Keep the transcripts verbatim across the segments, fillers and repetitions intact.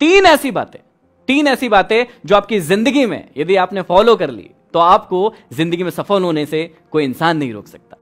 तीन ऐसी बातें तीन ऐसी बातें जो आपकी जिंदगी में यदि आपने फॉलो कर ली तो आपको जिंदगी में सफल होने से कोई इंसान नहीं रोक सकता।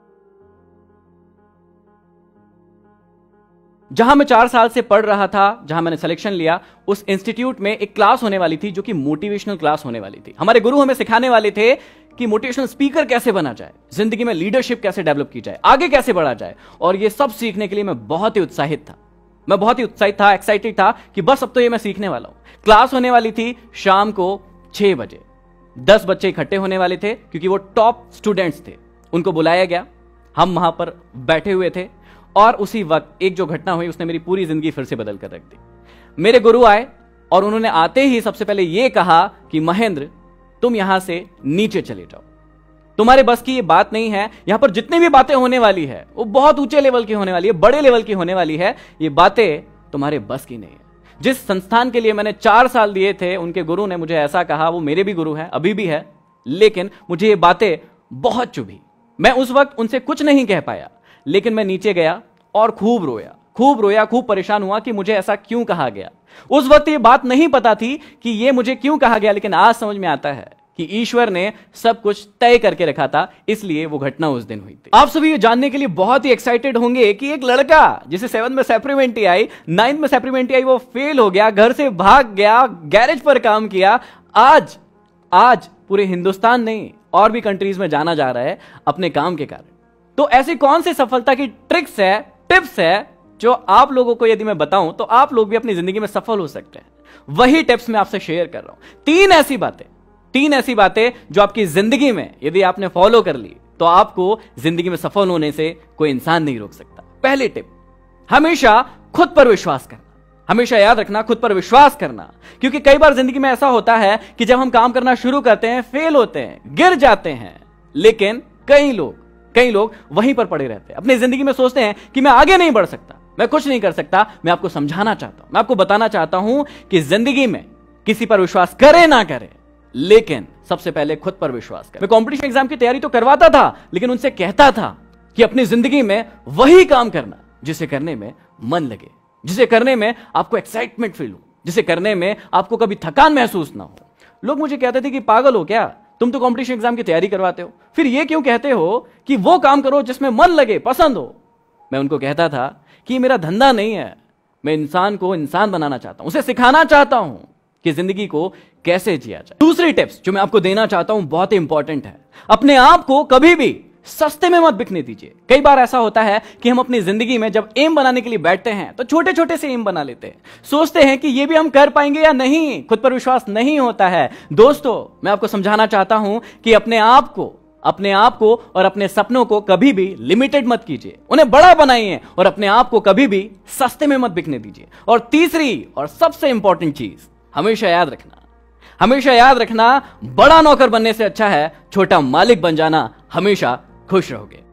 जहां मैं चार साल से पढ़ रहा था, जहां मैंने सिलेक्शन लिया, उस इंस्टीट्यूट में एक क्लास होने वाली थी जो कि मोटिवेशनल क्लास होने वाली थी। हमारे गुरु हमें सिखाने वाले थे कि मोटिवेशनल स्पीकर कैसे बना जाए, जिंदगी में लीडरशिप कैसे डेवलप की जाए, आगे कैसे बढ़ा जाए। और ये सब सीखने के लिए मैं बहुत ही उत्साहित था मैं बहुत ही उत्साहित था एक्साइटेड था कि बस अब तो ये मैं सीखने वाला हूं। क्लास होने वाली थी शाम को छह बजे। दस बच्चे इकट्ठे होने वाले थे क्योंकि वो टॉप स्टूडेंट्स थे। उनको बुलाया गया, हम वहां पर बैठे हुए थे और उसी वक्त एक जो घटना हुई उसने मेरी पूरी जिंदगी फिर से बदल कर रख दी। मेरे गुरु आए और उन्होंने आते ही सबसे पहले यह कहा कि महेंद्र, तुम यहां से नीचे चले जाओ, तुम्हारे बस की ये बात नहीं है। यहां पर जितनी भी बातें होने वाली है वो बहुत ऊंचे लेवल की होने वाली है, बड़े लेवल की होने वाली है। ये बातें तुम्हारे बस की नहीं है। जिस संस्थान के लिए मैंने चार साल दिए थे, उनके गुरु ने मुझे ऐसा कहा, वो मेरे भी गुरु हैं, अभी भी है, लेकिन मुझे ये बातें बहुत चुभी। मैं उस वक्त उनसे कुछ नहीं कह पाया, लेकिन मैं नीचे गया और खूब रोया खूब रोया खूब परेशान हुआ कि मुझे ऐसा क्यों कहा गया। उस वक्त ये बात नहीं पता थी कि ये मुझे क्यों कहा गया, लेकिन आज समझ में आता है कि ईश्वर ने सब कुछ तय करके रखा था, इसलिए वो घटना उस दिन हुई थी। आप सभी ये जानने के लिए बहुत ही एक्साइटेड होंगे कि एक लड़का जिसे सेवंथ में सप्लीमेंट्री आई, नाइन्थ में सप्लीमेंट्री आई, वो फेल हो गया, घर से भाग गया, गैरेज पर काम किया, आज आज पूरे हिंदुस्तान नहीं और भी कंट्रीज में जाना जा रहा है अपने काम के कारण। तो ऐसी कौन सी सफलता की ट्रिक्स है, टिप्स है, जो आप लोगों को यदि मैं बताऊं तो आप लोग भी अपनी जिंदगी में सफल हो सकते हैं। वही टिप्स मैं आपसे शेयर कर रहा हूं। तीन ऐसी बातें तीन ऐसी बातें जो आपकी जिंदगी में यदि आपने फॉलो कर ली तो आपको जिंदगी में सफल होने से कोई इंसान नहीं रोक सकता। पहली टिप, हमेशा खुद पर विश्वास करना। हमेशा याद रखना, खुद पर विश्वास करना, क्योंकि कई बार जिंदगी में ऐसा होता है कि जब हम काम करना शुरू करते हैं, फेल होते हैं, गिर जाते हैं, लेकिन कई लोग कई लोग वहीं पर पड़े रहते हैं। अपनी जिंदगी में सोचते हैं कि मैं आगे नहीं बढ़ सकता, मैं कुछ नहीं कर सकता। मैं आपको समझाना चाहता हूं, मैं आपको बताना चाहता हूं कि जिंदगी में किसी पर विश्वास करे ना करे, लेकिन सबसे पहले खुद पर विश्वास करें। मैं कंपटीशन एग्जाम की तैयारी तो करवाता था, लेकिन उनसे कहता था कि अपनी जिंदगी में वही काम करना जिसे करने में मन लगे, जिसे करने में आपको एक्साइटमेंट फील हो, जिसे करने में आपको कभी थकान महसूस ना हो। लोग मुझे कहते थे कि पागल हो क्या, तुम तो कंपटीशन एग्जाम की तैयारी करवाते हो, फिर ये क्यों कहते हो कि वो काम करो जिसमें मन लगे, पसंद हो। मैं उनको कहता था कि ये मेरा धंधा नहीं है, मैं इंसान को इंसान बनाना चाहता हूं, उसे सिखाना चाहता हूं कि जिंदगी को कैसे जिया जाए। दूसरी टिप्स जो मैं आपको देना चाहता हूं बहुत ही इंपॉर्टेंट है। अपने आप को कभी भी सस्ते में मत बिकने दीजिए। कई बार ऐसा होता है कि हम अपनी जिंदगी में जब एम बनाने के लिए बैठते हैं तो छोटे छोटे से एम बना लेते हैं, सोचते हैं कि ये भी हम कर पाएंगे या नहीं, खुद पर विश्वास नहीं होता है। दोस्तों, मैं आपको समझाना चाहता हूं कि अपने आप को अपने आप को और अपने सपनों को कभी भी लिमिटेड मत कीजिए, उन्हें बड़ा बनाइए और अपने आप को कभी भी सस्ते में मत बिकने दीजिए। और तीसरी और सबसे इंपॉर्टेंट चीज, हमेशा याद रखना हमेशा याद रखना बड़ा नौकर बनने से अच्छा है छोटा मालिक बन जाना। हमेशा खुश रहोगे।